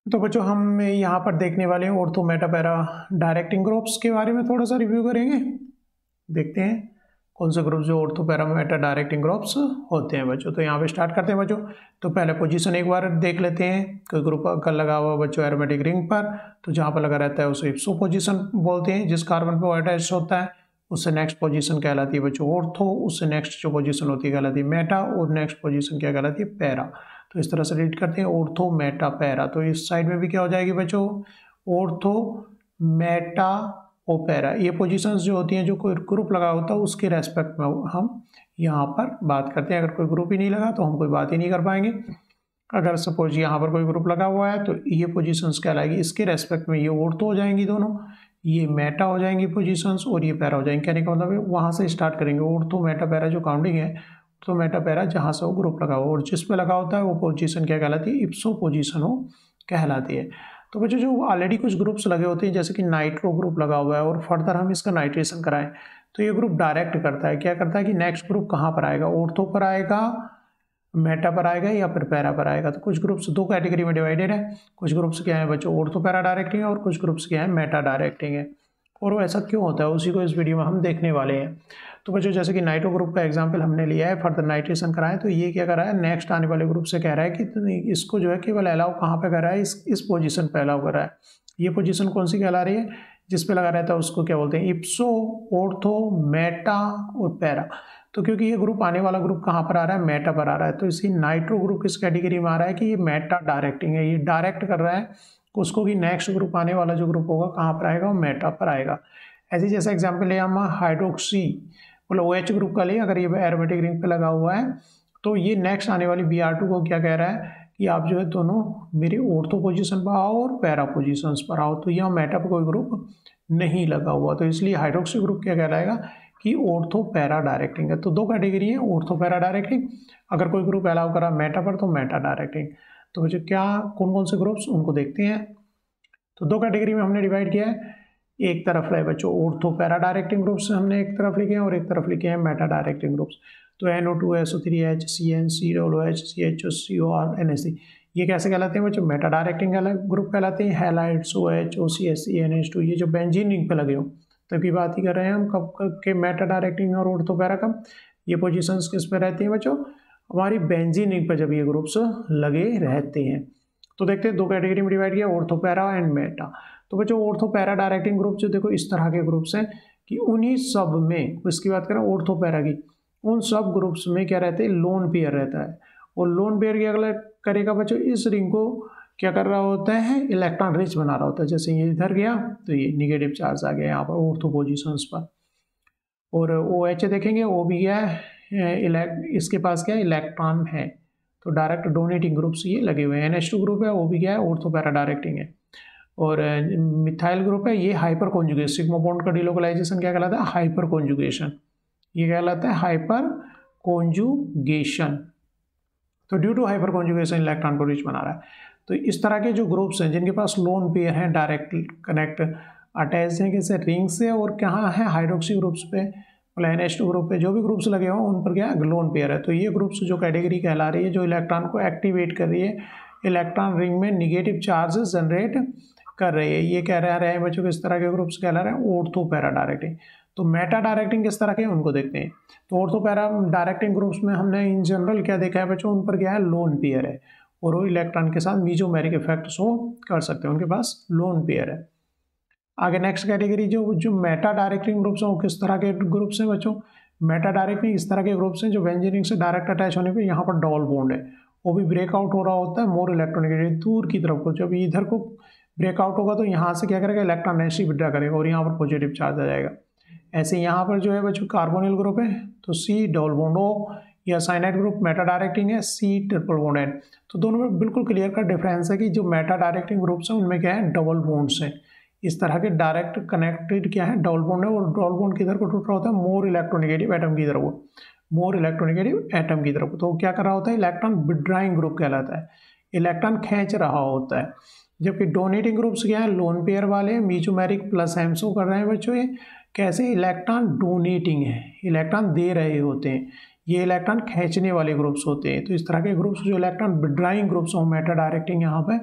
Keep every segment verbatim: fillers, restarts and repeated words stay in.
तो बच्चों हम यहाँ पर देखने वाले हैं ortho meta para directing groups के बारे में थोड़ा सा रिव्यू करेंगे। देखते हैं कौन से ग्रुप जो ortho para meta directing groups होते हैं बच्चों। तो यहाँ पे स्टार्ट करते हैं बच्चों। तो पहले पोजीशन एक बार देख लेते हैं। कोई ग्रुप अगर लगा हुआ बच्चों एरोमेटिक रिंग पर, तो जहाँ पर लगा रहता है उसे इप्सो पोजीशन बोलते हैं। जिस कार्बन पर अटैच होता है उससे नेक्स्ट पोजीशन कहलाती है बच्चों ऑर्थो, उससे नेक्स्ट जो पोजीशन होती है कहलाती है मेटा, और नेक्स्ट पोजीशन क्या कहलाती है पैरा। तो इस तरह से रीड करते हैं ऑर्थो मेटा पैरा। तो इस साइड में भी क्या हो जाएगी बच्चों ऑर्थो मेटा और पैरा। ये पोजीशंस जो होती हैं जो कोई ग्रुप लगा होता है उसके रेस्पेक्ट में हम यहाँ पर बात करते हैं। अगर कोई ग्रुप ही नहीं लगा तो हम कोई बात ही नहीं कर पाएंगे। अगर सपोज यहाँ पर कोई ग्रुप लगा हुआ है तो ये पोजीशंस कहलाएगी, इसके रेस्पेक्ट में ये ऑर्थो हो जाएंगी दोनों, ये मेटा हो जाएंगी पोजीशंस और ये पैरा हो जाएंगे। कहने का मतलब है वहाँ से स्टार्ट करेंगे ऑर्थो मेटा पैरा जो काउंटिंग है। तो मेटा पैरा जहाँ से वो ग्रुप लगा हुआ और जिस पे लगा होता है वो पोजीशन क्या कहलाती है इप्सो पोजीशन हो कहलाती है। तो बच्चों जो ऑलरेडी कुछ ग्रुप्स लगे होते हैं जैसे कि नाइट्रो ग्रुप लगा हुआ है और फर्दर हम इसका नाइट्रेशन कराएं तो ये ग्रुप डायरेक्ट करता है, क्या करता है कि नेक्स्ट ग्रुप कहाँ पर आएगा, ऑर्थो पर आएगा, मेटा पर आएगा या फिर पैरा पर आएगा। तो कुछ ग्रुप्स दो कैटेगरी में डिवाइडेड है। कुछ ग्रुप्स क्या है बच्चों ऑर्थो पैरा डायरेक्टिंग है और कुछ ग्रुप्स क्या है मेटा डायरेक्टिंग है। और वो ऐसा क्यों होता है उसी को इस वीडियो में हम देखने वाले हैं। तो बच्चों जैसे कि नाइट्रो ग्रुप का एग्जांपल हमने लिया है, फर्दर नाइट्रेशन कराएं तो ये क्या कर रहा है नेक्स्ट आने वाले ग्रुप से कह रहा है कि इसको जो है केवल अलाउ कहाँ पे कर रहा है, इस इस पोजीशन पे अलाउ कर रहा है। ये पोजीशन कौन सी कहला रही है, जिस पे लगा रहता है उसको क्या बोलते हैं इप्सो, ऑर्थो, मेटा और पैरा। तो क्योंकि ये ग्रुप आने वाला ग्रुप कहाँ पर आ रहा है मेटा पर आ रहा है, तो इसी नाइट्रो ग्रुप किस कैटेगरी में आ रहा है कि ये मेटा डायरेक्टिंग है, ये डायरेक्ट कर रहा है उसको कि नेक्स्ट ग्रुप आने वाला जो ग्रुप होगा कहाँ पर आएगा वो मेटा पर आएगा। ऐसे जैसा एग्जाम्पल है हम हाइड्रोक्सी मतलब ओ एच ग्रुप का लिए, अगर ये एरोमेटिक रिंग पे लगा हुआ है तो ये नेक्स्ट आने वाली बी आर टू को क्या कह रहा है कि आप जो है दोनों मेरे ऑर्थो पोजीशन पर आओ और पैरा पोजीशंस पर आओ। तो यहाँ मेटा पर कोई ग्रुप नहीं लगा हुआ, तो इसलिए हाइड्रोक्सी ग्रुप क्या कहलाएगा कि ऑर्थो पैरा डायरेक्टिंग है। तो दो कैटेगरी है ऑर्थो पैरा डायरेक्टिंग, अगर कोई ग्रुप अलाउ करा मेटा पर तो मेटा डायरेक्टिंग। तो बच्चों क्या कौन कौन से ग्रुप्स उनको देखते हैं। तो दो कैटेगरी में हमने डिवाइड किया है, एक तरफ है बच्चों ऑर्थो पैरा डायरेक्टिंग ग्रुप्स हमने एक तरफ लिखे हैं और एक तरफ लिखे हैं मेटा डायरेक्टिंग ग्रुप्स। तो N O two S O three H C N C W H C H O C O R N S C ये कैसे कहलाते हैं बच्चों मेटा डायरेक्टिंग ग्रुप कहलाते हैं। Halides O H O C S C N H two ये जो benzene ring पे लगे हो तब की बात ही कर रहे हैं हम कब कब के मेटा डायरेक्टिंग और ऑर्थो पैरा कब ये पोजीशंस किस पे रहती हैं बच्चों हमारी बेंजीन रिंग पर जब ये ग्रुप्स लगे रहते हैं। तो देखते हैं दो कैटेगरी में डिवाइड किया ऑर्थो पैरा एंड मेटा। तो बच्चों ऑर्थो पैरा डायरेक्टिंग ग्रुप जो देखो इस तरह के ग्रुप्स हैं कि उन्हीं सब में, इसकी बात करें ऑर्थो पैरा की, उन सब ग्रुप्स में क्या रहते हैं लोन पेयर रहता है। और लोन पेयर क्या करेगा बच्चों इस रिंग को क्या कर रहा होता है इलेक्ट्रॉन रिच बना रहा होता है। जैसे ये इधर गया तो ये निगेटिव चार्ज आ गया यहाँ पर ऑर्थो पोजिशंस पर। और ओ एच देखेंगे वो भी क्या है इसके पास क्या इलेक्ट्रॉन है, तो डायरेक्ट डोनेटिंग ग्रुप्स ये लगे हुए हैं। एन एच टू ग्रुप है वो भी क्या है ऑर्थो पैरा डायरेक्टिंग है। और मिथाइल ग्रुप है ये हाइपर कॉन्जुगेशन, सिग्मा बॉन्ड का डिलोकलाइजेशन क्या कहलाता है हाइपर कॉन्जुगेशन, ये कहलाता है हाइपर कॉन्जुगेशन। तो due to hyperconjugation electron को रिच बना रहा है। तो इस तरह के जो ग्रुप्स हैं जिनके पास लोन पेयर हैं डायरेक्ट कनेक्ट अटैच हैं किसी रिंग से और कहाँ है हाइड्रोक्सी ग्रुप्स पे मतलब एन एच टू ग्रुप पे जो भी ग्रुप्स लगे हों उन पर क्या है लोन पेयर है। तो ये ग्रुप्स जो कैटेगरी कहला रही है जो इलेक्ट्रॉन को एक्टिवेट कर रही है, इलेक्ट्रॉन रिंग में निगेटिव चार्जेस जनरेट कर रही है, ये कह रहे हैं बच्चों किस तरह के ग्रुप्स कहला रहे हैं ऑर्थो पैरा डायरेक्टिंग। तो मेटा डायरेक्टिंग किस तरह के उनको देखते हैं। तो ऑर्थो पैरा डायरेक्टिंग ग्रुप्स में हमने इन जनरल क्या देखा है बच्चों उन पर क्या है लोन पेयर है और वो इलेक्ट्रॉन के साथ मीजोमेरिक इफेक्ट शो कर सकते हैं, उनके पास लोन पेयर है। आगे नेक्स्ट कैटेगरी जो जो मेटा डायरेक्टिंग ग्रुप्स हैं वो किस तरह के ग्रुप्स हैं बच्चों। मेटा डायरेक्टिंग इस तरह के ग्रुप्स हैं जो बेंजीन रिंग से डायरेक्ट अटैच होने पर यहाँ पर डबल बॉन्ड है वो भी ब्रेकआउट हो रहा होता है मोर इलेक्ट्रोनेगेटिव दूर की तरफ को। जब इधर को ब्रेकआउट होगा तो यहाँ से क्या करेगा इलेक्ट्रॉन नेगेटिव विड्रॉ करेगा और यहाँ पर पॉजिटिव चार्ज आ जाएगा। ऐसे यहाँ पर जो है बच्चों कार्बोनिल ग्रुप है तो सी डबल बॉन्ड ओ, या साइनाइड ग्रुप मेटा डायरेक्टिंग है सी ट्रिपल बॉन्ड एन। तो दोनों में बिल्कुल क्लियर का डिफरेंस है कि जो मेटा डायरेक्टिंग ग्रुप्स हैं उनमें क्या है डबल बॉन्ड्स हैं। इस तरह के डायरेक्ट कनेक्टेड क्या है डबल बॉन्ड है और डबल बॉन्ड किधर को टूट रहा होता है मोर इलेक्ट्रोनेगेटिव एटम की तरफ, मोर इलेक्ट्रोनेगेटिव एटम की तरफ। तो क्या कर रहा होता है इलेक्ट्रॉन विड्रॉइंग ग्रुप कहलाता है, इलेक्ट्रॉन खींच रहा होता है। जबकि डोनेटिंग ग्रुप्स क्या है लोन पेयर वाले मीजोमेरिक प्लस एमसो कर रहे हैं बच्चों, ये कैसे इलेक्ट्रॉन डोनेटिंग है, इलेक्ट्रॉन दे रहे होते हैं, ये इलेक्ट्रॉन खींचने वाले ग्रुप्स होते हैं। तो इस तरह के ग्रुप्स जो इलेक्ट्रॉन विड्रॉइंग ग्रुप्स हो मेटा डायरेक्टिंग यहाँ पे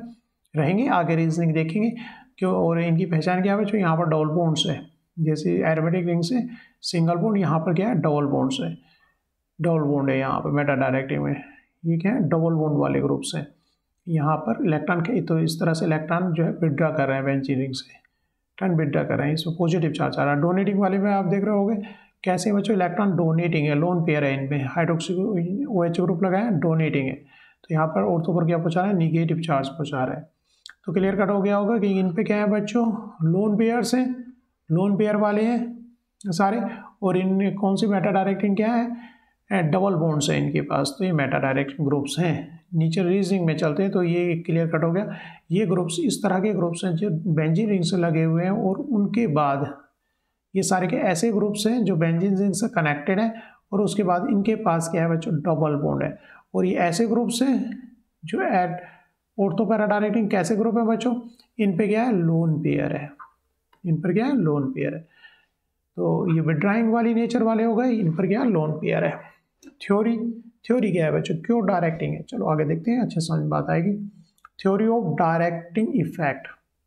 रहेंगे। आगे रीजनिंग देखेंगे क्यों और इनकी पहचान क्या है बच्चों। यहाँ पर डबल बॉन्ड्स है, जैसे एरोमेटिक रिंग से सिंगल बॉन्ड, यहाँ पर क्या है डबल बॉन्ड्स है, डबल बॉन्ड है यहाँ पर मेटा डायरेक्टिंग में। ये क्या है डबल बॉन्ड वाले ग्रुप्स हैं। यहाँ पर इलेक्ट्रॉन के तो इस तरह से इलेक्ट्रॉन जो है विड्रॉ कर रहे हैं बेंजीन रिंग से, इलेक्ट्रॉन विड्रॉ कर रहे हैं, इसमें पॉजिटिव चार्ज आ रहा है। डोनेटिंग वाले में आप देख रहे होगे कैसे बच्चों इलेक्ट्रॉन डोनेटिंग है, लोन पेयर है, इनमें हाइड्रोक्सी ओ एच ग्रुप लगा है, डोनेटिंग है। तो यहाँ पर ऑर्थो पर क्या पहुँचा रहा है निगेटिव चार्ज पहुँचा रहा है। तो क्लियर कट हो गया होगा कि इन पे क्या है बच्चों लोन पेयर्स हैं, लोन पेयर वाले हैं सारे, और इन कौन सी मेटा डायरेक्टिंग क्या है डबल बॉन्ड्स है इनके पास, तो ये मेटा डायरेक्टिंग ग्रुप्स हैं। नीचे रीजनिंग में चलते हैं तो ये क्लियर कट हो गया। ये ग्रुप्स इस तरह के ग्रुप्स हैं जो बेंजीन रिंग से लगे हुए हैं, और उनके बाद ये सारे के ऐसे ग्रुप्स हैं जो बेंजीन रिंग से कनेक्टेड हैं, और उसके बाद इनके पास क्या है बच्चों डबल बॉन्ड है। और ये ऐसे ग्रुप्स हैं जो एट ऑर्थो पैरा डायरेक्टिंग कैसे ग्रुप है बच्चों, इन पे क्या है लोन पेयर है, इन पर क्या है लोन पेयर है। तो ये विड्राइंग वाली नेचर वाले हो गए, इन पर क्या है लोन पेयर है। थ्योरी थ्योरी क्या है बच्चों क्यों डायरेक्टिंग है, चलो आगे देखते हैं, अच्छे समझ बात आएगी। Theory of directing effect.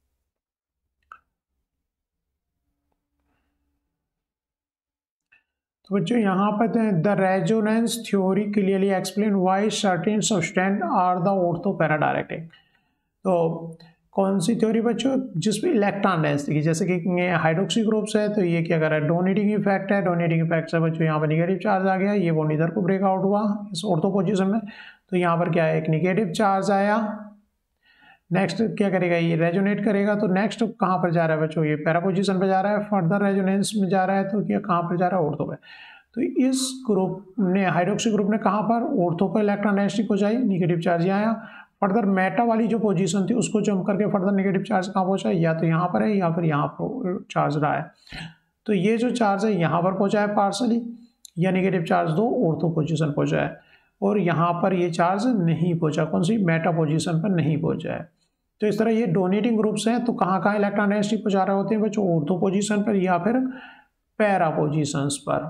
तो बच्चों यहाँ पर the resonance theory clearly explain why certain substance are the ortho para directing. तो कौन सी थ्योरी बच्चों जिसमें इलेक्ट्रॉन डेंसिटी, जैसे कि हाइड्रोक्सी ग्रुप्स है तो ये क्या कर रहा है डोनेटिंग इफेक्ट है, डोनेटिंग इफेक्ट से बच्चों यहाँ पर निगेटिव चार्ज आ गया, ये बॉन्ड इधर को ब्रेक आउट हुआ इस ऑर्थो पोजीशन में, तो यहाँ पर क्या है एक निगेटिव चार्ज आया। नेक्स्ट क्या करेगा ये रेजोनेट करेगा, तो नेक्स्ट कहाँ पर जा रहा है बच्चों ये पैरा पोजीशन पर जा रहा है, फर्दर रेजोनेंस में जा रहा है, तो क्या कहाँ पर जा रहा है ऑर्थो पे। तो इस ग्रुप ने हाइड्रोक्सी ग्रुप ने कहाँ पर ऑर्थो पर इलेक्ट्रॉन डेंसिटी पहुँचाई, निगेटिव चार्ज यहाँ आया। फर्दर मेटा वाली जो पोजीशन थी उसको जंप करके फर्दर नेगेटिव चार्ज कहाँ पहुँचा है, या तो यहाँ पर है या फिर यहाँ पर चार्ज रहा है। तो ये जो चार्ज है यहाँ पर पहुँचा है पार्सली, या नेगेटिव चार्ज दो ऑर्थो पोजीशन पहुँचा है, और यहाँ पर ये चार्ज नहीं पहुँचा, कौन सी मेटा पोजीशन पर नहीं पहुँचा है। तो इस तरह ये डोनेटिंग ग्रुप्स हैं, तो कहाँ कहाँ इलेक्ट्रॉन डेंसिटी पहुँचा रहे होते हैं बच्चों ऑर्थो पोजीशन पर या फिर पैरा पोजीशंस पर,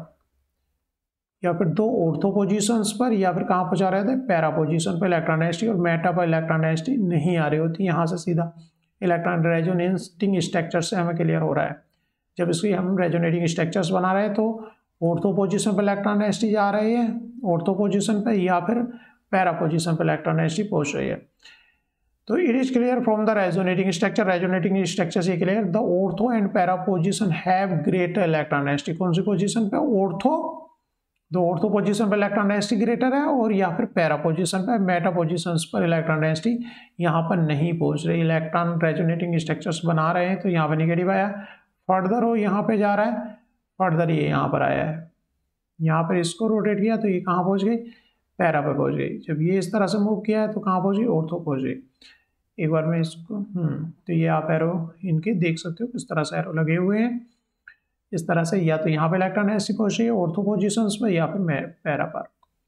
या फिर दो ऑर्थो पोजीशंस पर, या फिर कहाँ पहुँचा रहे थे पैरा पोजीशन पर इलेक्ट्रॉन डेंसिटी, और मेटा पर इलेक्ट्रॉन डेंसिटी नहीं आ रही होती। यहाँ से सीधा इलेक्ट्रॉन रेजोनेटिंग स्ट्रक्चर से हमें क्लियर हो रहा है। जब इसकी हम रेजोनेटिंग स्ट्रक्चर्स बना रहे हैं तो ऑर्थो पोजीशन पर इलेक्ट्रॉन डेंसिटी जा रही है ऑर्थो पोजीशन पर, या फिर पैरा पोजीशन पर इलेक्ट्रॉन डेंसिटी पहुँच रही है। तो it is clear from the resonating structure, resonating structure से clear the ortho and para position have greater electron density. कौन सी पोजीशन पे ऑर्थो, तो ऑर्थो पोजीशन पर इलेक्ट्रॉन डेंसिटी ग्रेटर है, और या फिर पैरा पोजीशन पर मेटा पोजीशंस पर इलेक्ट्रॉन डेंसिटी यहाँ पर नहीं पहुँच रही। इलेक्ट्रॉन रेजोनेटिंग स्ट्रक्चर्स बना रहे हैं तो यहाँ पर निगेटिव आया, फर्दर हो यहाँ पे जा रहा है, फर्दर ये यहाँ पर आया है, यहाँ पर इसको रोटेट किया तो ये कहाँ पहुँच गई पैरा पे पहुँच गई। जब ये इस तरह से मूव किया है तो कहाँ पहुँच गई ऑर्थो पहुँच गई। एक बार मैं इसको हम्म तो ये आप एरो इनके देख सकते हो किस तरह से एरो लगे हुए हैं इस तरह से, या तो यहाँ पे इलेक्ट्रॉन ऐसी पहुँच रही है ऑर्थो पोजिशंस में या फिर पैरा पर।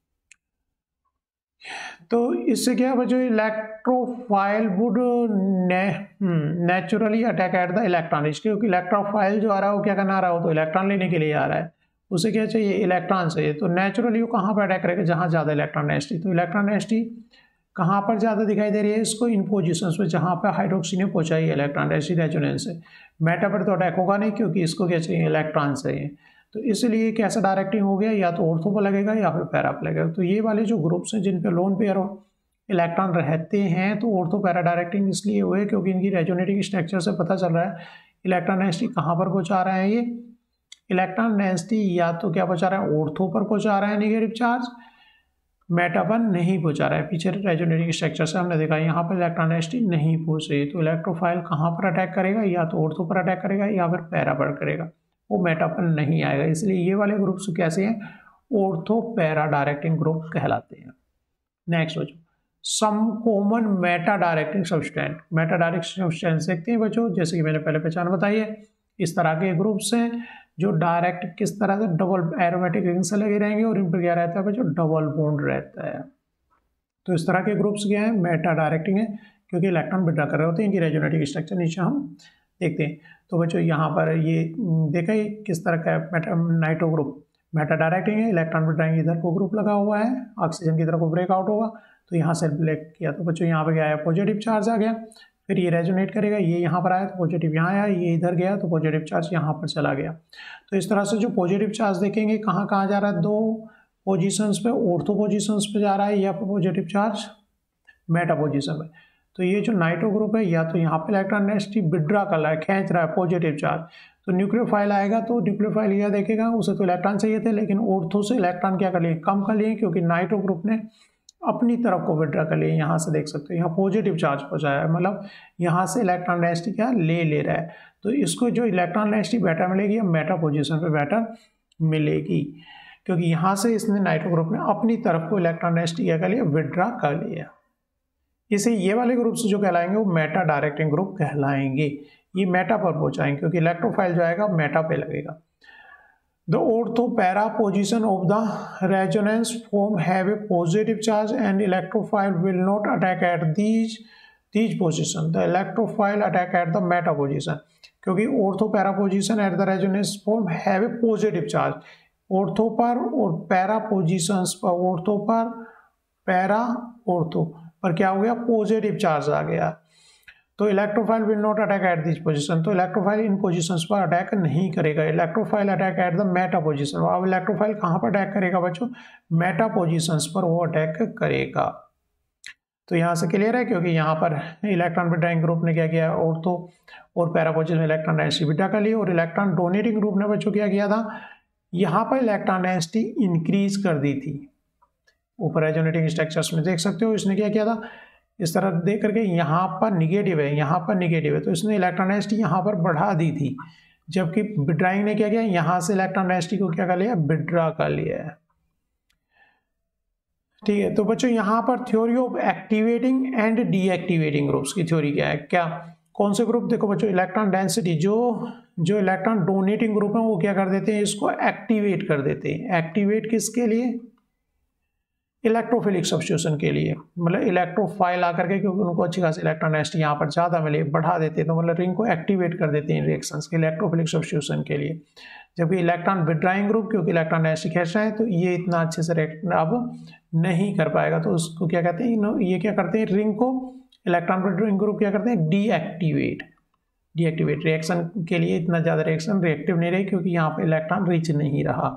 तो इससे क्या है बच्चों electrophile would naturally attack at the electron, क्योंकि इलेक्ट्रोफाइल जो आ रहा है वो क्या करना आ रहा हो तो इलेक्ट्रॉन लेने के लिए आ रहा है, उसे क्या चाहिए इलेक्ट्रॉन चाहिए। तो नेचुरली वो कहाँ पर अटैक करेगा जहाँ ज़्यादा इलेक्ट्रॉन डेंसिटी, तो इलेक्ट्रॉन डेंसिटी कहाँ पर ज़्यादा दिखाई दे रही है इसको इन पोजीशंस में जहाँ पर हाइड्रोक्सी ने पहुँचाई है इलेक्ट्रॉन डेंसिटी रेजोनेंस से। मेटा पर तो अटैक होगा नहीं क्योंकि इसको क्या चाहिए इलेक्ट्रॉन चाहिए, तो इसलिए कैसा डायरेक्टिंग हो गया या तो ऑर्थो पर लगेगा या फिर पैरा पर लगेगा। तो ये वाले जो ग्रुप्स हैं जिन पे लोन पेयर इलेक्ट्रॉन रहते हैं तो ऑर्थो पैरा डायरेक्टिंग इसलिए हुए क्योंकि इनकी रेजोनेटिंग स्ट्रक्चर से पता चल रहा है इलेक्ट्रॉन डेंसिटी कहाँ पर पहुँचा रहे हैं। ये इलेक्ट्रॉन डेंसिटी या तो क्या पहुँचा रहा है ऑर्थो पर पहुँचा रहा है निगेटिव चार्ज, मेटा पर नहीं पहुँचा रहा है। पीछे रेजोनेटिंग स्ट्रक्चर से हमने देखा यहाँ पर इलेक्ट्रॉन डेंसिटी नहीं पहुँच रही, तो इलेक्ट्रोफाइल कहाँ पर अटैक करेगा या तो ऑर्थो पर अटैक करेगा या फिर पैरा पर करेगा, वो मेटा पर नहीं आएगा। इसलिए ये वाले ग्रुप्स कैसे हैं ऑर्थो पैरा डायरेक्टिंग ग्रुप कहलाते हैं। नेक्स्ट बच्चों some common meta directing substance, meta directing substance देखते हैं बच्चों, जैसे कि मैंने पहले पहचान बताई है इस तरह के ग्रुप्स हैं जो डायरेक्ट किस तरह से डबल एरोमेटिक रिंग से लगे रहेंगे और इन पर क्या रहता है बच्चों डबल बॉन्ड रहता है। तो इस तरह के ग्रुप्स क्या है मेटा डायरेक्टिंग है क्योंकि इलेक्ट्रॉन विड्रॉ कर रहे होते हैं, इनकी रेजोनेटिक स्ट्रक्चर नीचे हम देखते हैं। तो बच्चों यहाँ पर ये देखा ही किस तरह का meta nitro group meta directing है, इलेक्ट्रॉन विड्रॉइंग इधर को ग्रुप लगा हुआ है, ऑक्सीजन की तरफ को ब्रेक आउट होगा तो यहाँ से ब्रेक किया तो बच्चों यहाँ पे क्या है पॉजिटिव चार्ज आ गया, फिर ये रेजोनेट करेगा, ये यहाँ पर आया तो पॉजिटिव यहाँ आया, ये इधर गया तो पॉजिटिव चार्ज यहाँ पर चला गया। तो इस तरह से जो पॉजिटिव चार्ज देखेंगे कहाँ कहाँ जा रहा है, दो पोजीशंस पे, ऑर्थो पोजीशंस पे जा रहा है, या पॉजिटिव चार्ज मेटा पोजीशन पे। तो ये जो नाइट्रो ग्रुप है या तो यहाँ पे इलेक्ट्रॉन डेंसिटी विड्रॉ कर रहा है, खींच रहा है पॉजिटिव चार्ज, तो न्यूक्लियोफाइल आएगा तो न्यूक्लियोफाइल यह देखेगा उसे तो इलेक्ट्रॉन चाहिए थे, लेकिन ऑर्थो से इलेक्ट्रॉन क्या कर लिए, कम कर लिए, क्योंकि नाइट्रो ग्रुप ने अपनी तरफ को विड्रॉ कर लिए। यहाँ से देख सकते हो यहाँ पॉजिटिव चार्ज पहुँचाया है, मतलब यहाँ से इलेक्ट्रॉन डेंसिटी क्या ले ले रहा है। तो इसको जो इलेक्ट्रॉन डेंसिटी बेटर मिलेगी, मेटा पोजिशन पर बेटर मिलेगी, क्योंकि यहाँ से इसने नाइट्रो ग्रुप ने अपनी तरफ को इलेक्ट्रॉन डेंसिटी क्या कर लिया, विड्रॉ कर लिया। इसे ये वाले ग्रुप से जो कहलाएंगे वो मेटा डायरेक्टिंग ग्रुप कहलाएंगे। ये मेटा पर पहुंचाएंगे क्योंकि इलेक्ट्रोफाइल जो आएगा मेटा पे लगेगा। The ortho para position of the resonance form have a positive charge and electrophile will not attack at these these position. The electrophile attack at the meta position, क्योंकि ortho para position at the resonance form have a positive charge. Ortho पर और para positions पर, ortho पर para ortho पर क्या हो गया, positive charge आ गया। तो electrophile will not attack at this position, तो इलेक्ट्रोफाइल इन पोजीशंस पर अटैक नहीं करेगा। Electrophile attack at the meta position. अब इलेक्ट्रोफाइल कहाँ पर अटैक करेगा बच्चों, मेटा पोजीशंस पर वो अटैक करेगा। तो यहाँ से क्लियर है, क्योंकि यहाँ पर इलेक्ट्रॉन विड्रॉइंग ग्रुप ने क्या किया, ऑर्थो और पैरा पोजीशन में इलेक्ट्रॉन डेंसिटी विड्रॉ कर ली, और इलेक्ट्रॉन डोनेटिंग ग्रुप ने बच्चों क्या किया था, यहाँ पर इलेक्ट्रॉन डेंसिटी इंक्रीज कर दी थी। ऊपर रेजोनेटिंग स्ट्रक्चर्स में देख सकते हो इसने क्या किया था, इस तरह देख करके यहाँ पर निगेटिव है, यहाँ पर निगेटिव है, तो इसने इलेक्ट्रॉन डेंसिटी यहाँ पर बढ़ा दी थी, जबकि विड्रॉइंग ने क्या किया, यहाँ से इलेक्ट्रॉन डेंसिटी को क्या कर लिया, विड्रॉ कर लिया है। ठीक है, तो बच्चों यहाँ पर theory of activating and deactivating groups की थ्योरी क्या है, क्या कौन से ग्रुप, देखो बच्चों इलेक्ट्रॉन डेंसिटी जो जो इलेक्ट्रॉन डोनेटिंग ग्रुप है वो क्या कर देते हैं, इसको एक्टिवेट कर देते हैं। एक्टिवेट किसके लिए, इलेक्ट्रोफिलिक सब्स्टिट्यूशन के लिए, मतलब इलेक्ट्रोफाइल आकर के, क्योंकि उनको अच्छी खासी इलेक्ट्रॉन डेंसिटी यहाँ पर ज़्यादा मिले, बढ़ा देते हैं, तो मतलब रिंग को एक्टिवेट कर देते हैं रिएक्शंस के इलेक्ट्रोफिलिक सब्स्टिट्यूशन के लिए। जबकि इलेक्ट्रॉन विड्रॉइंग ग्रुप, क्योंकि इलेक्ट्रॉन डेंसिटी खींच रहे हैं, तो ये इतना अच्छे से रिएक्ट अब नहीं कर पाएगा, तो उसको क्या कहते हैं, ये क्या करते हैं, रिंग को इलेक्ट्रॉन विड्रॉइंग ग्रुप क्या करते हैं, डीएक्टिवेट डीएक्टिवेट रिएक्शन के लिए इतना ज़्यादा रिएक्शन रिएक्टिव नहीं रही, क्योंकि यहाँ पे इलेक्ट्रॉन रिच नहीं रहा।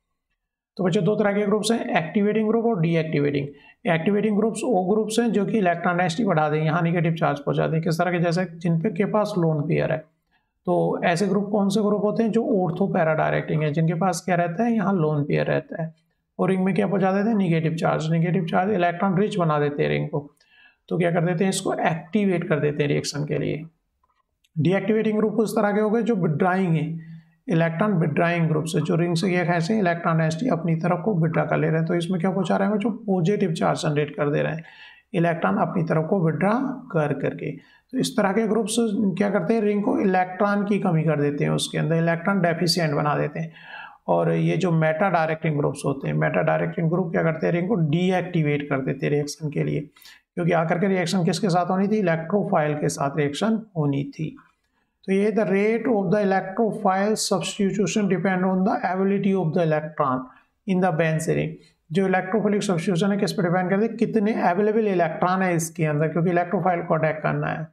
तो बच्चों दो तरह के ग्रुप्स हैं, एक्टिवेटिंग ग्रुप और डीएक्टिवेटिंग। एक्टिवेटिंग ग्रुप्स वो ग्रुप्स हैं जो कि इलेक्ट्रॉन डेंसिटी बढ़ा दें, यहाँ निगेटिव चार्ज पहुँचा दें, किस तरह के, जैसे जिन पे के पास लोन पेयर है। तो ऐसे ग्रुप कौन से ग्रुप होते हैं, जो ऑर्थो पैरा डायरेक्टिंग है, जिनके पास क्या रहता है, यहाँ लोन पेयर रहता है, और रिंग में क्या पहुँचा देते हैं, negative charge. Negative charge electron rich बना देते हैं रिंग को, तो क्या कर देते हैं, इसको एक्टिवेट कर देते हैं रिएक्शन के लिए। डीएक्टिवेटिंग ग्रुप उस तरह के हो गए जो विड्रॉइंग है, इलेक्ट्रॉन विड्रॉइंग ग्रुप से, जो रिंग से ये कैसे इलेक्ट्रॉन डेंसिटी अपनी तरफ को विड्रॉ कर ले रहे हैं, तो इसमें क्या पहुंचा रहे हैं, जो पॉजिटिव चार्ज जनरेट कर दे रहे हैं, इलेक्ट्रॉन अपनी तरफ को विड्रॉ कर करके। तो इस तरह के ग्रुप्स क्या करते हैं, रिंग को इलेक्ट्रॉन की कमी कर देते हैं, उसके अंदर इलेक्ट्रॉन डेफिशिएंट बना देते हैं। और ये जो मेटा डायरेक्टिंग ग्रुप्स होते हैं, मेटा डायरेक्टिंग ग्रुप क्या करते हैं, रिंग को डीएक्टिवेट कर देते हैं रिएक्शन के लिए, क्योंकि आकर के रिएक्शन किसके साथ होनी थी, इलेक्ट्रोफाइल के साथ रिएक्शन होनी थी। तो ये the rate of the electrophile substitution depend on the ability of the electron in the benz ring. जो इलेक्ट्रोफिलिक सब्स्टिट्यूशन है किस पर डिपेंड करते हैं, कितने अवेलेबल इलेक्ट्रॉन है इसके अंदर, क्योंकि इलेक्ट्रोफाइल को अटैक करना है,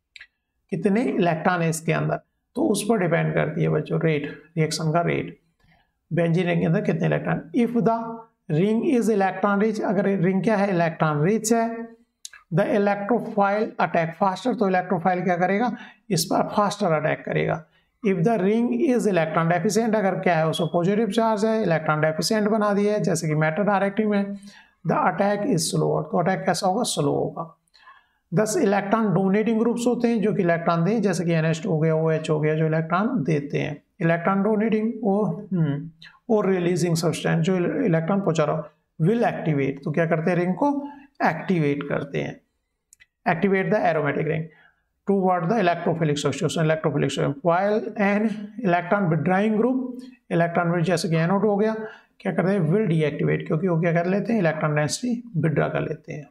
कितने इलेक्ट्रॉन है इसके अंदर, तो उस पर डिपेंड करती है बच्चों रेट, रिएक्शन का रेट, बेंजीन रिंग के अंदर कितने electron. If the ring is electron rich, अगर रिंग क्या है, इलेक्ट्रॉन रिच है, द इलेक्ट्रोफाइल अटैक फास्टर, तो इलेक्ट्रोफाइल क्या करेगा, इस पर फास्टर अटैक करेगा। If the ring is electron deficient, अगर क्या है उसको पॉजिटिव चार्ज है, इलेक्ट्रॉन डेफिशिएंट बना दिया है, जैसे कि मेटा डायरेक्टिंग में, द अटैक इज स्लोअर, तो अटैक कैसा होगा, स्लो होगा। दस इलेक्ट्रॉन डोनेटिंग ग्रुप्स होते हैं जो कि इलेक्ट्रॉन दें, जैसे कि एन एच टू हो गया, ओ एच हो गया, जो इलेक्ट्रॉन देते हैं। इलेक्ट्रॉन डोनेटिंग और और रिलीजिंग सब्सटेंस, जो इलेक्ट्रॉन पहुंचा रहा हो, विल एक्टिवेट, तो क्या करते हैं, रिंग को एक्टिवेट करते हैं। Activate the aromatic ring toward the electrophilic substitution, electrophilic substitution, while an electron withdrawing group, electron withdraw जैसे कि एन ओ टू हो गया, क्या करते हैं, विल डीएक्टिवेट, क्योंकि वो क्या कर लेते हैं, इलेक्ट्रॉन डेंसिटी विड्रॉ कर लेते हैं।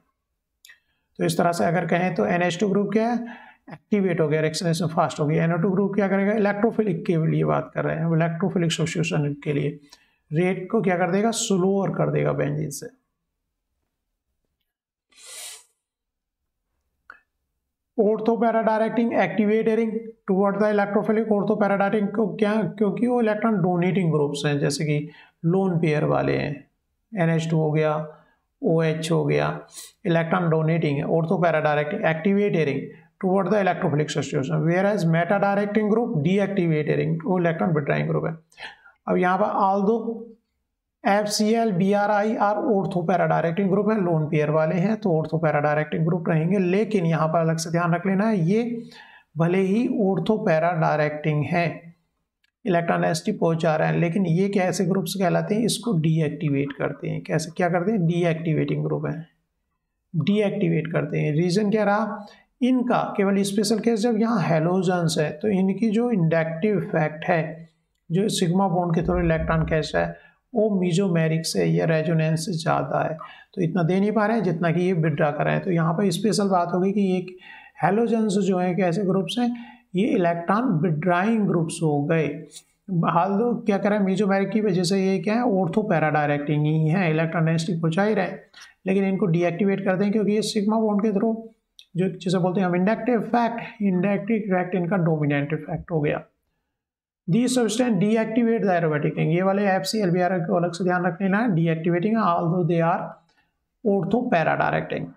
तो इस तरह से अगर कहें तो एन एच टू ग्रुप क्या है, एक्टिवेट हो गया, रिएक्शन फास्ट हो गया। एन ओ टू ग्रुप क्या करेगा, इलेक्ट्रोफिलिक के लिए बात कर रहे हैं, इलेक्ट्रोफिलिक सब्स्टिट्यूशन के लिए रेट को क्या कर देगा, स्लोअर कर देगा बेंजीन से। Ortho para directing activating toward the electrophilic. Ortho para directing को क्या, क्योंकि वो इलेक्ट्रॉन डोनेटिंग ग्रुप्स हैं, जैसे कि लोन पेयर वाले हैं, एन एच टू हो गया, ओ एच हो गया, इलेक्ट्रॉन डोनेटिंग है। Ortho para directing activating toward the electrophilic substitution, whereas meta directing group deactivating, वो इलेक्ट्रॉन विड्रॉइंग ग्रुप है। अब यहाँ पर although F C L B R I are ortho para directing group है, lone pair वाले हैं तो ortho para directing group रहेंगे। लेकिन यहाँ पर अलग से ध्यान रख लेना है, ये भले ही ऑर्थो पैरा डायरेक्टिंग है, इलेक्ट्रॉन एसिटी पहुंचा रहे हैं, लेकिन ये कैसे ग्रुप्स कहलाते हैं, इसको डीएक्टिवेट करते हैं। कैसे, क्या करते हैं, डीएक्टिवेटिंग ग्रुप है, डीएक्टिवेट करते हैं। रीजन क्या रहा इनका, केवल स्पेशल केस जब यहाँ हेलोजन्स है तो इनकी जो इंडक्टिव इफेक्ट है, जो सिग्मा बॉन्ड के थ्रू इलेक्ट्रॉन कैच है, वो मीजोमेरिक से या रेजोनेंस से ज़्यादा है, तो इतना दे नहीं पा रहे हैं जितना कि ये विड्रा कर रहे हैं। तो यहाँ पर स्पेशल बात होगी कि ये हेलोजन्स जो है कैसे ग्रुप्स हैं, ये इलेक्ट्रॉन विड्राइंग ग्रुप्स हो गए। हाल दो क्या करें, मीजोमेरिक की वजह से ये क्या है, ऑर्थो पैरा डायरेक्टिंग ही है, इलेक्ट्रॉन डेंसिटी पहुँचा ही रहे, लेकिन इनको डीएक्टिवेट कर दें क्योंकि ये सिग्मा बॉन्ड के थ्रू जो जिसे बोलते हैं हम इंडक्टिव इफेक्ट, इंडक्टिव इफेक्ट इनका डोमिनेंट इफेक्ट हो गया। The substance deactivate the aromatic ring, ये वाले F C L B R को अलग से ध्यान रख लेना है, deactivating although they are ortho para directing.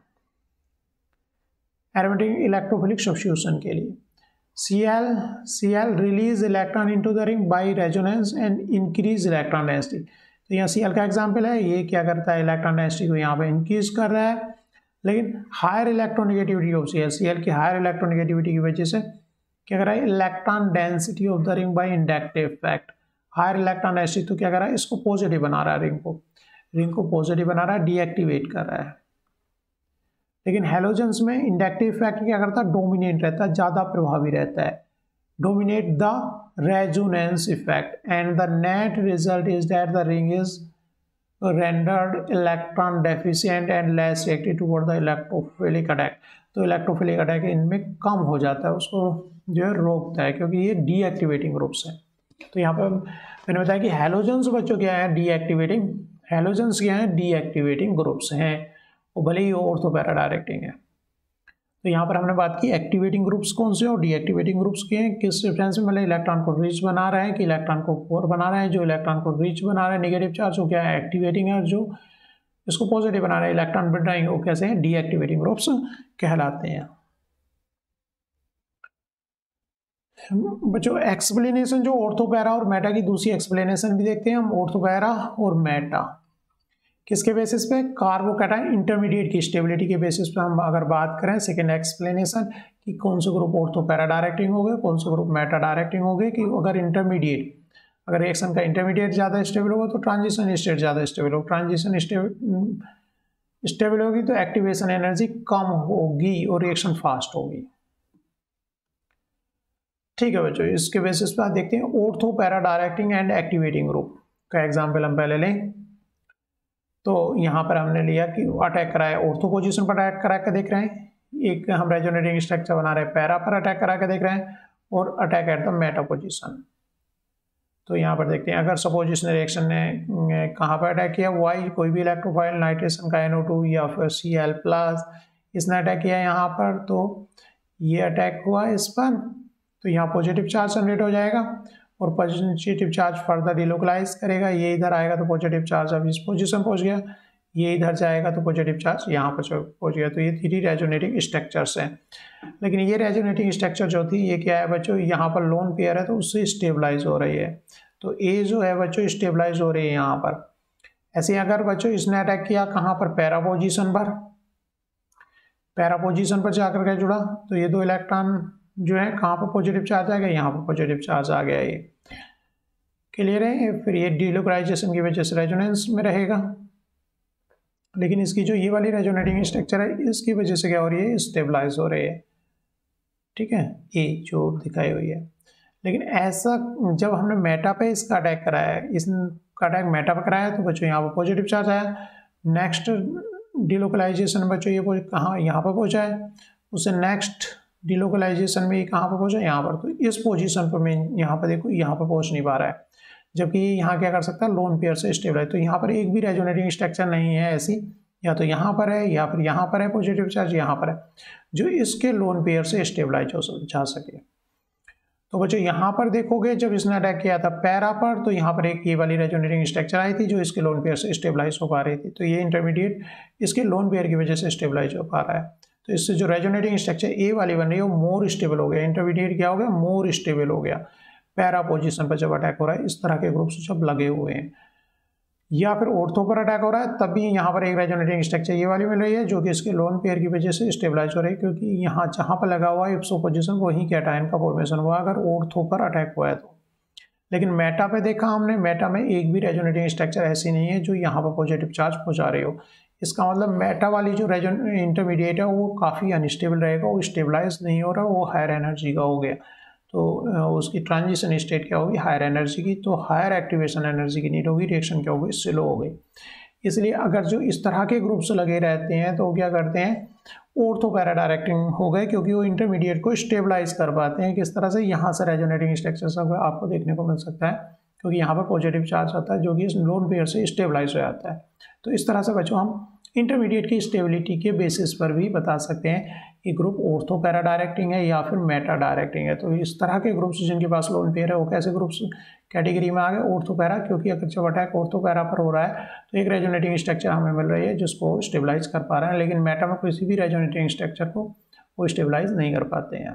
Aromatic electrophilic substitution के लिए Cl Cl release electron into the ring by resonance and increase electron density. तो यहाँ Cl का एग्जांपल है, ये क्या करता है, इलेक्ट्रॉन डेंसिटी को यहाँ पे इंक्रीज कर रहा है, लेकिन higher electronegativity of Cl, Cl की हायर इलेक्ट्रोनेगेटिविटी की वजह से क्या कर रहा है, electron density of the ring by inductive effect, higher electron density तो क्या कर रहा है, इसको पॉजिटिव बना रहा है, रिंग को रिंग को पॉजिटिव बना रहा है, डीएक्टिवेट कर रहा है। लेकिन हेलोजेंस में इंडक्टिव इफेक्ट क्या करता है, डोमिनेट रहता है, ज़्यादा प्रभावी रहता है, dominate the resonance effect, and the net result is that the ring is rendered electron deficient and less reactive toward the electrophilic attack. तो इलेक्ट्रोफिलिक अटैक इनमें कम हो जाता है, उसको जो है रोकता है, क्योंकि ये डीएक्टिवेटिंग ग्रुप्स हैं। तो यहाँ पर मैंने बताया कि हेलोजेंस बच्चों क्या है, डीएक्टिवेटिंग, हेलोजेंस क्या है, डीएक्टिवेटिंग ग्रुप्स हैं, वो भले ही ऑर्थो पैरा डायरेक्टिंग है। तो यहाँ पर हमने बात की एक्टिवेटिंग ग्रुप्स कौन से और डीएक्टिवेटिंग ग्रुप्स के हैं, किस रेफरेंस में, मतलब इलेक्ट्रॉन को रिच बना रहे हैं कि इलेक्ट्रॉन को पोर बना रहे हैं। जो इलेक्ट्रॉन को रिच बना रहे हैं नेगेटिव चार्ज वो क्या है, एक्टिवेटिंग है, जो इसको पॉजिटिव बना रहे हैं इलेक्ट्रॉन विड्रॉइंग वो कैसे हैं, डीएक्टिवेटिंग ग्रुप्स कहलाते हैं। बच्चों एक्सप्लेनेशन जो ऑर्थो पैरा और मेटा की दूसरी एक्सप्लेनेशन भी देखते हैं हम, ऑर्थो पैरा और मेटा किसके बेसिस पे, कार्बोकैटायन इंटरमीडिएट की स्टेबिलिटी के बेसिस पे हम अगर बात करें। सेकेंड एक्सप्लेनेशन कि कौन से ग्रुप ऑर्थो पैरा डायरेक्टिंग हो गए, कौन से ग्रुप मेटा डायरेक्टिंग हो गए, कि अगर इंटरमीडिएट, अगर रिएक्शन का इंटरमीडिएट ज़्यादा स्टेबल होगा तो ट्रांजिशन स्टेट ज़्यादा स्टेबल होगा, ट्रांजिशन स्टेबल होगी तो एक्टिवेशन एनर्जी कम होगी और रिएक्शन फास्ट होगी। ठीक है बच्चों, इसके बेसिस पे आप देखते हैं ortho para directing and activating group का एग्जाम्पल हम पहले लें। तो यहाँ पर हमने लिया कि अटैक कराया, ऑर्थो पोजीशन पर अटैक करा के देख रहे हैं, एक हम रेजोनेटिंग स्ट्रक्चर बना रहे हैं, पैरा पर अटैक करा के देख रहे हैं, और attack at the meta position. तो यहाँ पर देखते हैं अगर सपोज इसने रिएक्शन ने कहाँ पर अटैक किया, वाई कोई भी इलेक्ट्रोफाइल नाइट्रेशन का एन ओ टू या फिर सी एल प्लस इसने अटैक किया यहाँ पर, तो ये अटैक हुआ इस पर, तो यहाँ पॉजिटिव चार्ज जनरेट हो जाएगा और पॉजिटिव चार्ज फर्दर डिलोकलाइज करेगा, ये इधर आएगा तो पॉजिटिव चार्ज अब इस पोजीशन पहुंच गया, ये इधर जाएगा तो पॉजिटिव चार्ज यहाँ पर पहुंच गया। तो ये थ्री रेजोनेटिंग स्ट्रक्चर्स हैं। लेकिन ये रेजोनेटिंग स्ट्रक्चर जो थी ये क्या है बच्चों, यहाँ पर लोन पेयर है तो उससे स्टेबलाइज हो रही है, तो ए जो है बच्चों स्टेबलाइज हो रही है यहाँ पर। ऐसे अगर बच्चों इसने अटैक किया कहाँ पर, पैरा पोजिशन पर, पैरा पोजिशन पर जाकर के जुड़ा तो ये दो इलेक्ट्रॉन जो है कहाँ पर पॉजिटिव चार्ज आ गया, यहाँ पर पॉजिटिव चार्ज आ गया, ये क्लियर है। फिर ये डिलोकलाइजेशन की वजह से रेजोनेंस में रहेगा, लेकिन इसकी जो ये वाली रेजोनेटिंग स्ट्रक्चर है इसकी वजह से क्या हो रही है, स्टेबलाइज हो रही है, ठीक है, ये जो दिखाई हुई है। लेकिन ऐसा जब हमने मेटा पे इसका अटैक कराया, इसका अटैक मेटा पे कराया तो बच्चों यहाँ पर पॉजिटिव चार्ज आया, नेक्स्ट डिलोकलाइजेशन बच्चों ये कहाँ, यहाँ पर पहुँचा है, उससे नेक्स्ट डिलोकलाइजेशन में ये कहाँ पर पहुँचा, यहाँ पर। तो इस पोजीशन पर मैं यहाँ पर देखो यहाँ पर पहुँच नहीं पा रहा है, जबकि यहाँ क्या कर सकता है, लोन पेयर से स्टेबलाइज। तो यहाँ पर एक भी रेजोनेटिंग स्ट्रक्चर नहीं है ऐसी या तो यहाँ पर है या फिर यहाँ पर है पॉजिटिव चार्ज, यहाँ पर है, जो इसके लोन पेयर से स्टेबलाइज हो जा सके। तो बच्चों यहाँ पर देखोगे जब इसने अटैक किया था पैरा पर, तो यहाँ पर एक ये वाली रेजोनेटिंग स्ट्रक्चर आई थी जो इसके लोन पेयर से स्टेबलाइज हो पा रही थी। तो ये इंटरमीडिएट इसके लोन पेयर की वजह से स्टेबलाइज हो पा रहा है। तो इससे जो रेजोनेटिंग स्ट्रक्चर ए वाली बन रही है वो मोर स्टेबल हो गया। इंटरमीडिएट क्या हो गया, मोर स्टेबल हो गया। पैरा पोजीशन पर जब अटैक हो रहा है, इस तरह के ग्रुप्स जब लगे हुए हैं, या फिर ऑर्थो पर अटैक हो रहा है, तब भी यहाँ पर एक रेजोनेटिंग स्ट्रक्चर ये वाली मिल रही है जो कि इसके लोन पेयर की वजह से स्टेबलाइज हो रही है, क्योंकि यहाँ जहाँ पर लगा हुआ है इप्सो पोजीशन वहीं कैटायन का फॉर्मेशन हुआ अगर ऑर्थो पर अटैक हुआ है तो। लेकिन मेटा पे देखा हमने, मेटा में एक भी रेजोनेटिंग स्ट्रक्चर ऐसी नहीं है जो यहाँ पर पॉजिटिव चार्ज पहुँचा रही हो। इसका मतलब मेटा वाली जो रेजोन इंटरमीडिएट है वो काफ़ी अनस्टेबल रहेगा, वो स्टेबलाइज नहीं हो रहा, वो हायर एनर्जी का हो गया। तो उसकी ट्रांजिशन स्टेट क्या होगी, हायर एनर्जी की। तो हायर एक्टिवेशन एनर्जी की नीड होगी, रिएक्शन क्या होगी, स्लो हो गई। इसलिए अगर जो इस तरह के ग्रुप्स लगे रहते हैं तो क्या करते हैं, ऑर्थो पैरा डायरेक्टिंग हो गए, क्योंकि वो इंटरमीडिएट को स्टेबलाइज कर पाते हैं। किस तरह से, यहाँ से रेजोनेटिंग स्ट्रक्चर सब आपको देखने को मिल सकता है, क्योंकि यहाँ पर पॉजिटिव चार्ज आता है जो कि इस लोन पेयर से स्टेबलाइज हो जाता है। तो इस तरह से बच्चों हम इंटरमीडिएट की स्टेबिलिटी के बेसिस पर भी बता सकते हैं कि ग्रुप ऑर्थो पैरा डायरेक्टिंग है या फिर मेटा डायरेक्टिंग है। तो इस तरह के ग्रुप्स जिनके पास लोन पेयर है वो कैसे ग्रुप्स कैटेगरी में आ गए, ऑर्थो पैरा, क्योंकि अगर जब अटैक ऑर्थो पैरा पर हो रहा है तो एक रेजोनेटिंग स्ट्रक्चर हमें मिल रही है जिसको स्टेबलाइज कर पा रहे हैं, लेकिन मेटा में किसी भी रेजोनेटिंग स्ट्रक्चर को वो स्टेबलाइज नहीं कर पाते हैं।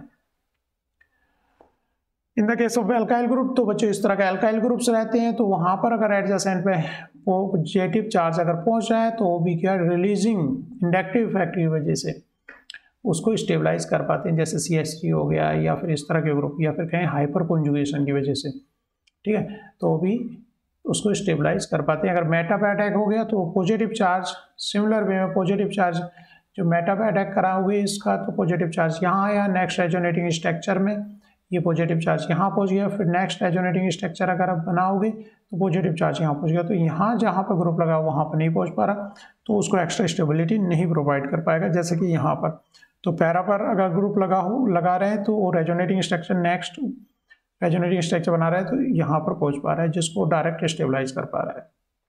In the case of alkyl group, तो बच्चों इस तरह के एल्काइल ग्रुप्स रहते हैं, तो वहाँ पर अगर एडजेसेंट पे पॉजिटिव चार्ज अगर पहुँच रहा है तो वो भी क्या, रिलीजिंग इंडक्टिव इफेक्ट की वजह से उसको स्टेबलाइज कर पाते हैं, जैसे सी एस टी हो गया या फिर इस तरह के ग्रुप, या फिर कहें हाइपर कॉन्जुगेशन की वजह से, ठीक है, तो वो भी उसको स्टेबलाइज कर पाते हैं। अगर मेटा पे अटैक हो गया तो पॉजिटिव चार्ज सिमिलर वे में पॉजिटिव चार्ज जो मेटा पे अटैक कराओगे इसका, तो पॉजिटिव चार्ज यहाँ आया नेक्स्ट रेजोनेटिंग स्ट्रक्चर में, ये पॉजिटिव चार्ज यहाँ पहुँच गया, फिर नेक्स्ट रेजोनेटिंग स्ट्रक्चर अगर आप बनाओगे तो पॉजिटिव चार्ज यहाँ पहुँच गया, तो यहाँ जहाँ पर ग्रुप लगा वहाँ पर नहीं पहुँच पा रहा, तो उसको एक्स्ट्रा स्टेबिलिटी नहीं प्रोवाइड कर पाएगा, जैसे कि यहाँ पर। तो पैरा पर अगर ग्रुप लगा हो लगा रहे हैं तो वो resonating structure next resonating structure बना रहा है तो यहाँ पर पहुँच पा रहा है, जिसको डायरेक्ट स्टेबलाइज कर पा रहा है,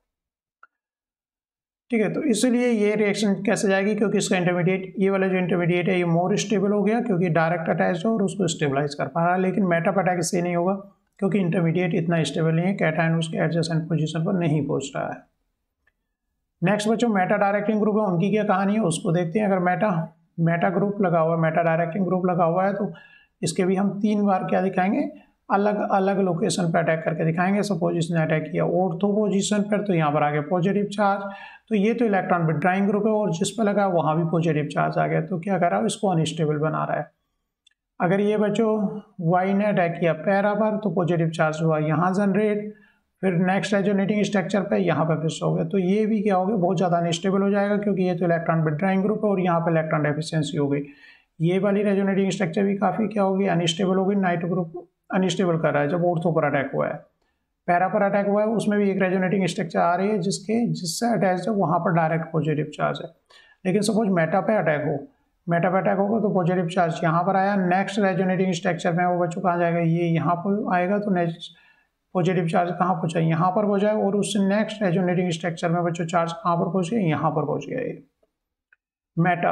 ठीक है। तो इसलिए ये रिएक्शन कैसे जाएगी, क्योंकि इसका इंटरमीडिएट, ये वाला जो इंटरमीडिएट है ये मोर स्टेबल हो गया क्योंकि डायरेक्ट अटैच है और उसको स्टेबलाइज कर पा रहा है। लेकिन मेटा पे अटैक इससे नहीं होगा क्योंकि इंटरमीडिएट इतना स्टेबल नहीं है, कैटायन उसके एडजेसेंट पोजीशन पर नहीं पहुंच रहा है। नेक्स्ट बच्चों मेटा डायरेक्टिंग ग्रुप है, उनकी क्या कहानी है उसको देखते हैं। अगर मेटा मेटा ग्रुप लगा हुआ है, मेटा डायरेक्टिंग ग्रुप लगा हुआ है, तो इसके भी हम तीन बार क्या दिखाएंगे, अलग अलग लोकेशन पर अटैक करके दिखाएंगे। सपोज इसने अटैक किया ऑर्थो पोजीशन पर, तो यहाँ पर आ गया पॉजिटिव चार्ज, तो ये तो इलेक्ट्रॉन विड्रॉइंग ग्रुप है और जिस पर लगा वहाँ भी पॉजिटिव चार्ज आ गया, तो क्या कर रहा है, इसको अनस्टेबल बना रहा है। अगर ये बच्चों वाई ने अटैक किया पैरा पर, तो पॉजिटिव चार्ज हुआ यहाँ जनरेट, फिर नेक्स्ट रेजोनेटिंग स्ट्रक्चर पे यहाँ पर फिक्स हो गया, तो ये भी क्या हो गया, बहुत ज़्यादा अनस्टेबल हो जाएगा क्योंकि ये तो इलेक्ट्रॉन विड्रॉइंग ग्रुप है और यहाँ पर इलेक्ट्रॉन डेफिशिएंसी हो गई। ये वाली रेजोनेटिंग स्ट्रक्चर भी काफ़ी क्या होगी, अनस्टेबल होगी, नाइट्रो ग्रुप अनस्टेबल कर रहा है जब ऑर्थो पर अटैक हुआ है। पैरा पर अटैक हुआ है उसमें भी एक रेजोनेटिंग स्ट्रक्चर आ रही है जिसके जिससे अटैच है वहाँ पर डायरेक्ट पॉजिटिव चार्ज है। लेकिन सपोज मेटा पे अटैक हो, मेटा पे अटैक होगा तो पॉजिटिव चार्ज यहाँ पर आया, नेक्स्ट रेजोनेटिंग स्ट्रक्चर में वो बच्चों कहाँ जाएगा, ये यहाँ पर आएगा, तो नेक्स्ट पॉजिटिव चार्ज कहाँ पहुँचा, यहाँ पर पहुँचा है, और उससे नेक्स्ट रेजोनेटिंग स्ट्रक्चर में बच्चों चार्ज कहाँ पर पहुँच गया, यहाँ पर पहुँच गया। ये meta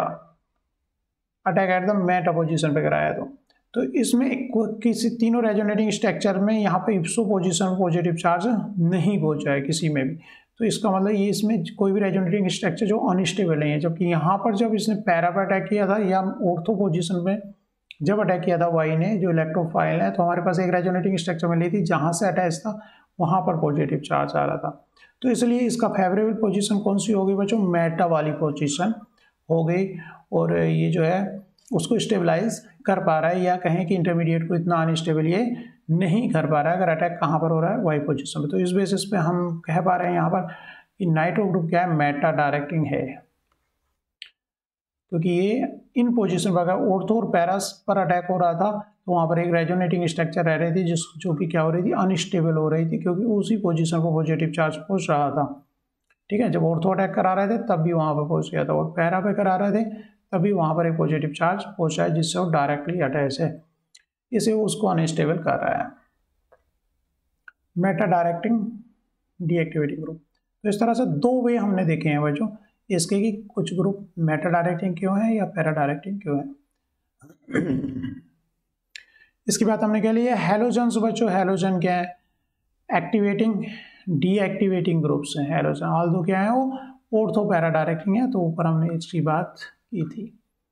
attack at the meta position पे कराया तो तो इसमें किसी तीनों रेजोनेटिंग स्ट्रक्चर में यहाँ पे इप्सो पोजीशन पॉजिटिव चार्ज नहीं पहुँचा है किसी में भी, तो इसका मतलब ये इसमें कोई भी रेजोनेटिंग स्ट्रक्चर जो अनस्टेबल नहीं है। जबकि यहाँ पर जब इसने पैरा पर अटैक किया था या ऑर्थो पोजीशन में जब अटैक किया था वाई ने, जो इलेक्ट्रोफाइल है, तो हमारे पास एक रेजोनेटिंग स्ट्रक्चर मिली थी जहाँ से अटैच था वहाँ पर पॉजिटिव चार्ज आ रहा था। तो इसलिए इसका फेवरेबल पोजीशन कौन सी होगी बच्चों, मेटा वाली पोजीशन हो गई, और ये जो है उसको स्टेबलाइज कर पा रहा है, या कहें कि इंटरमीडिएट को इतना अनस्टेबल ये नहीं कर पा रहा है अगर अटैक कहाँ पर हो रहा है, वाई पोजीशन में। तो इस बेसिस पे हम कह पा रहे हैं यहाँ पर कि नाइट्रो ग्रुप क्या है, मेटा डायरेक्टिंग है, क्योंकि ये इन पोजीशन पर अगर ऑर्थो और पैरास पर अटैक हो रहा था तो वहाँ पर एक रेजोनेटिंग स्ट्रक्चर रह रही थी जिस जो कि क्या हो रही थी, अनस्टेबल हो रही थी, क्योंकि उसी पोजीशन पर पॉजिटिव चार्ज पहुँच रहा था, ठीक है। जब ऑर्थो अटैक करा रहे थे तब भी वहाँ पर पहुँच गया था, और पैरा पे करा रहे थे तभी वहाँ पर एक पॉजिटिव चार्ज पहुँचा है जिससे वो डायरेक्टली अटैच है, इसे उसको अनस्टेबल कर रहा है। मेटा डायरेक्टिंग डीएक्टिवेटिंग ग्रुप, तो इस तरह से दो वे हमने देखे हैं बच्चों, इसके कि कुछ ग्रुप मेटा डायरेक्टिंग क्यों है या पैरा डायरेक्टिंग क्यों है। इसकी बात हमने क्या ली है, हैलोजन्स बच्चों, हैलोजन क्या है, एक्टिवेटिंग डीएक्टिवेटिंग ग्रुप्स हैं हैलोजन, ऑल दो क्या है वो ऑर्थो पैरा डायरेक्टिंग है, तो ऊपर हमने इसकी बात की थी।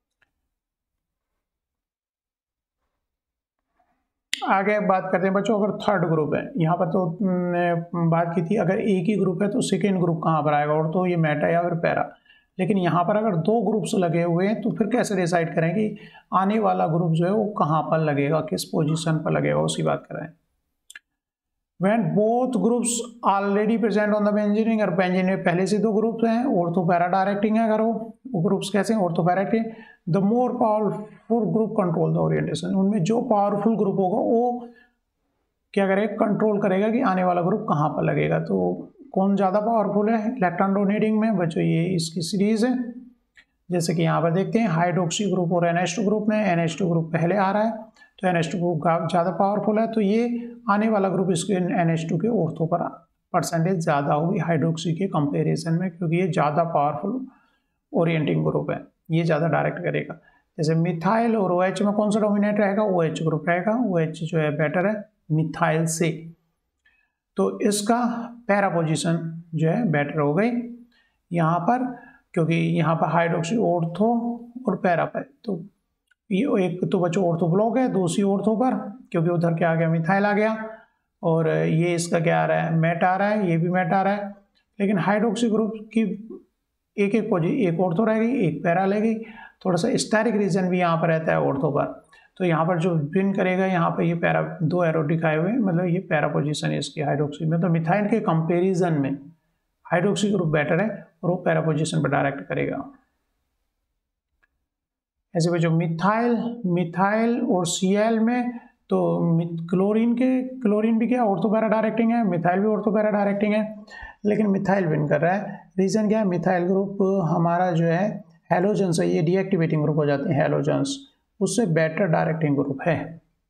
आगे बात करते हैं बच्चों, अगर थर्ड ग्रुप है, यहाँ पर तो बात की थी अगर एक ही ग्रुप है तो सेकेंड ग्रुप कहाँ पर आएगा, और तो ये मेटा या फिर पैरा, लेकिन यहाँ पर अगर दो ग्रुप्स लगे हुए हैं तो फिर कैसे डिसाइड करें कि आने वाला ग्रुप जो है वो कहाँ पर लगेगा, किस पोजीशन पर लगेगा, उसकी बात कर रहे हैं। When both groups already present on the benzene, अगर बेंजीन में पहले से दो ग्रुप्स हैं, ऑर्थो पैरा डायरेक्टिंग है, अगर वो वो ग्रुप्स कैसे हैं, ortho para directing, the more powerful group control the orientation, उनमें जो पावरफुल ग्रुप होगा वो क्या करेगा, कंट्रोल करेगा कि आने वाला ग्रुप कहाँ पर लगेगा। तो कौन ज़्यादा पावरफुल है इलेक्ट्रॉन डोनेटिंग में बच्चों, ये इसकी सीरीज है, जैसे कि यहाँ पर देखते हैं हाइड्रोक्सी ग्रुप और एन एच टू ग्रुप में एन एच टू ग्रुप पहले आ रहा है, तो एन एच टू ग्रुप ज़्यादा पावरफुल है, तो ये आने वाला ग्रुप इसके एन एच टू के ऑर्थो पर परसेंटेज ज़्यादा होगी हाइड्रोक्सी के कंपैरिजन में, क्योंकि ये ज़्यादा पावरफुल ओरिएंटिंग ग्रुप है, ये ज़्यादा डायरेक्ट करेगा। जैसे मिथाइल और ओ एच में कौन सा डोमिनेट रहेगा, ओ एच ग्रुप रहेगा, ओ एच जो है बेटर है मिथाइल से, तो इसका पैरा पोजिशन जो है बेटर हो गई यहाँ पर, क्योंकि यहाँ पर हाइड्रोक्सी ऑर्थो और पैरा पर, तो ये एक तो बच्चों ऑर्थो ब्लॉक है, दूसरी ऑर्थो पर, क्योंकि उधर क्या आ गया मिथाइल आ गया, और ये इसका क्या आ रहा है मेट आ रहा है, ये भी मेट आ रहा है, लेकिन हाइड्रोक्सी ग्रुप की एक एक पोजी एक ऑर्थो रहेगी एक पैरा लेगी, थोड़ा सा स्टेरिक रीजन भी यहाँ पर रहता है ऑर्थो पर, तो यहाँ पर जो विन करेगा यहाँ पर ये पैरा दो एरो दिखाए हुए, मतलब ये पैरा पोजीशन है इसकी हाइड्रोक्सी में, तो मिथाइल के कंपेरिजन में हाइड्रोक्सी ग्रुप बेटर है और वो पैरा पोजीशन पर डायरेक्ट करेगा। ऐसे में जो मिथाइल मिथाइल और सीएल में तो क्लोरीन के क्लोरीन भी क्या ऑर्थो पैरा डायरेक्टिंग है, मिथाइल भी ऑर्थो पैरा डायरेक्टिंग है, लेकिन मिथाइल विन कर रहा है, रीज़न क्या है, मिथाइल ग्रुप हमारा जो है हैलोजन्स है, ये डीएक्टिवेटिंग ग्रुप हो जाते हैं हैलोजन्स, उससे बेटर डायरेक्टिंग ग्रुप है।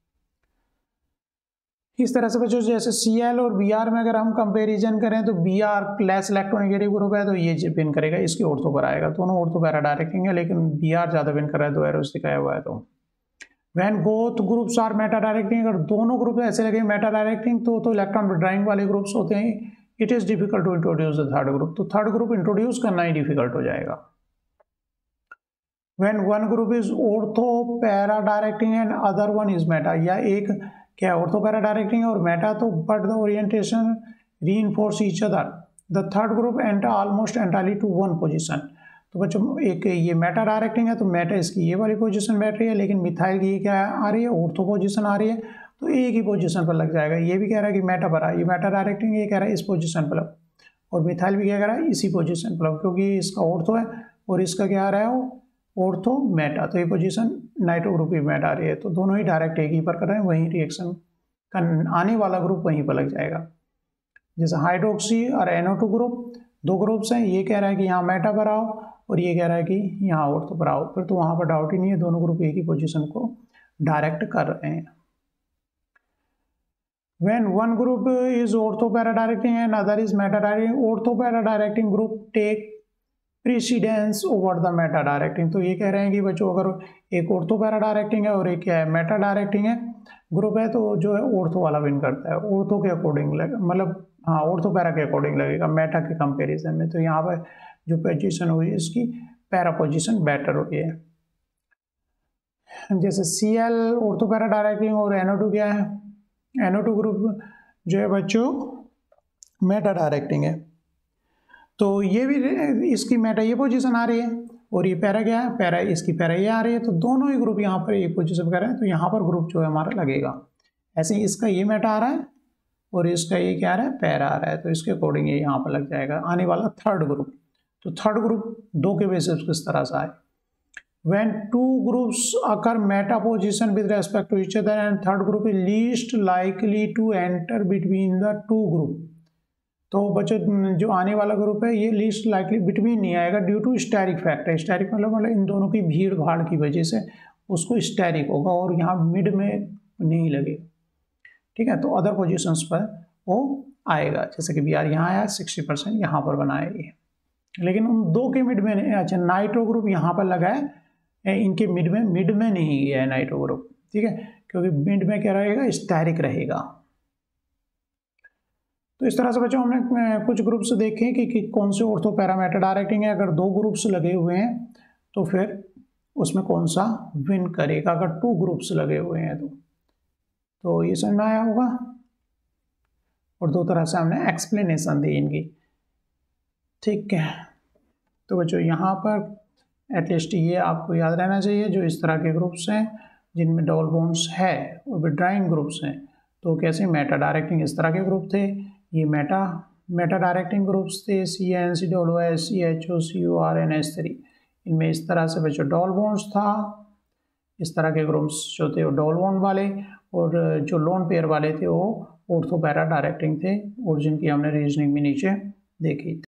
इस तरह से बच्चों जैसे Cl और Br में अगर हम कंपैरिजन करें तो Br लेस इलेक्ट्रोनेगेटिव ग्रुप है, तो ये विन करेगा, इसकी ऑर्थो पर आएगा, दोनों ऑर्थो पैरा डायरेक्टिंग है, लेकिन Br ज़्यादा विन कर रहा है, दो एरोस दिखाया हुआ है। तो when both groups are meta directing, अगर दोनों ग्रुप ऐसे लगे मेटा डायरेक्टिंग तो तो इलेक्ट्रॉन विड्रॉइंग वाले ग्रुप्स होते हैं, it is difficult to introduce the third group, तो थर्ड ग्रुप इंट्रोड्यूस करना ही डिफिकल्ट हो जाएगा। When one group is ortho para directing and other one is meta, या एक क्या ऑर्थो पैरा डायरेक्टिंग और मेटा, तो but the orientation reinforce each other, the third group enter almost entirely to one position. तो बच्चों एक ये Meta directing है तो मेटा इसकी ये वाली पोजीशन बैठ रही है, लेकिन मिथाइल की ये क्या आ रही है ऑर्थो पोजीशन आ रही है, तो एक ही पोजीशन पर लग जाएगा। ये भी कह रहा है कि मेटा पर आ, ये मेटा डायरेक्टिंग, ये कह रहा है इस पोजीशन पर लग, और मिथाइल भी क्या कह रहा है इसी पोजीशन पर लग, क्योंकि इसका ऑर्थो है और इसका क्या आ रहा है वो ऑर्थो मेटा, तो ये पोजीशन नाइट्रो ग्रुप की मेटा आ रही है, तो दोनों ही डायरेक्ट एक ही पर कर रहे हैं, वहीं रिएक्शन का आने वाला ग्रुप वहीं पर लग जाएगा। जैसे हाइड्रोक्सी और एन ओ टू ग्रुप दो ग्रुप्स हैं, ये कह रहा है कि यहाँ मेटा पर आओ और ये कह रहा है कि यहाँ ऑर्थो पर आओ, फिर तो वहाँ पर डाउट ही नहीं है, दोनों ग्रुप एक ही पोजीशन को डायरेक्ट कर रहे हैं। When one group is ortho para directing and other is meta directing, ortho para directing group take precedence over the meta directing, तो ये कह रहे हैं कि बच्चों अगर एक ऑर्थो पैरा डायरेक्टिंग है और एक क्या है मेटा डायरेक्टिंग है ग्रुप है, तो जो है ऑर्थो वाला विन करता है, ऑर्थो के अकॉर्डिंग लगे, मतलब हाँ ऑर्थो पैरा के अकॉर्डिंग लगेगा मेटा के कंपैरिजन में, तो यहाँ पर जो पोजीशन हुई है इसकी पैरा पोजीशन बेटर हुई है। जैसे C L ortho para directing और एन ओ टू क्या है, एन ओ टू ग्रुप जो है बच्चों मेटा डायरेक्टिंग है, तो ये भी इसकी मेटा ये पोजीशन आ रही है और ये पैरा क्या है, पैरा इसकी पैरा ये आ रही है, तो दोनों ही ग्रुप यहाँ पर एक पोजीशन कर रहे हैं, तो यहाँ पर ग्रुप जो है हमारा लगेगा। ऐसे ही इसका ये मेटा आ रहा है और इसका ये क्या आ रहा है पैरा आ रहा है, तो इसके अकॉर्डिंग ये यहाँ पर लग जाएगा आने वाला थर्ड ग्रुप। तो थर्ड ग्रुप दो के बेसिस किस तरह से आए, when two groups occur meta position with respect to each other and third group is least likely to enter between the two group, तो बच्चों जो आने वाला ग्रुप है ये लीस्ट लाइकली बिटवीन नहीं आएगा due to steric factor, steric मतलब मतलब इन दोनों की भीड़ भाड़ की वजह से उसको स्टेरिक होगा और यहाँ मिड में नहीं लगेगा, ठीक है, तो अदर पोजीशंस पर वो आएगा, जैसे कि बी आर यहाँ आया सिक्सटी परसेंट यहाँ पर बनाया ये। लेकिन उन दो के मिड में नहीं। अच्छा, नाइट्रो ग्रुप यहाँ पर लगा है, इनके मिड में मिड में नहीं गया है नाइट्रो ग्रुप, ठीक है, क्योंकि मिड में क्या रहेगा, स्टेरिक रहेगा। तो इस तरह से बच्चों हमने कुछ ग्रुप्स देखे कि, कि कौन से ऑर्थो पैरा मेटा डायरेक्टिंग है। अगर दो ग्रुप्स लगे हुए हैं तो फिर उसमें कौन सा विन करेगा, अगर टू ग्रुप्स लगे हुए हैं तो तो ये समझ में आया होगा। और दो तरह से हमने एक्सप्लेनेशन दी इनकी, ठीक है। तो बच्चों यहाँ पर एटलीस्ट ये आपको याद रहना चाहिए, जो इस तरह के ग्रुप्स हैं जिनमें डबल बॉन्ड्स है और विड्राइंग ग्रुप्स हैं, तो कैसे मेटा डायरेक्टिंग इस तरह के ग्रुप थे, ये मेटा मेटा डायरेक्टिंग ग्रुप्स थे, C N C W S C H O C O R N S three, इनमें इस तरह से बच्चों डबल बॉन्ड्स था। इस तरह के ग्रुप्स जो थे वो डबल बॉन्ड वाले, और जो लोन पेयर वाले थे वो ऑर्थो पैरा डायरेक्टिंग थे, और जिनकी हमने रीजनिंग भी नीचे देखी।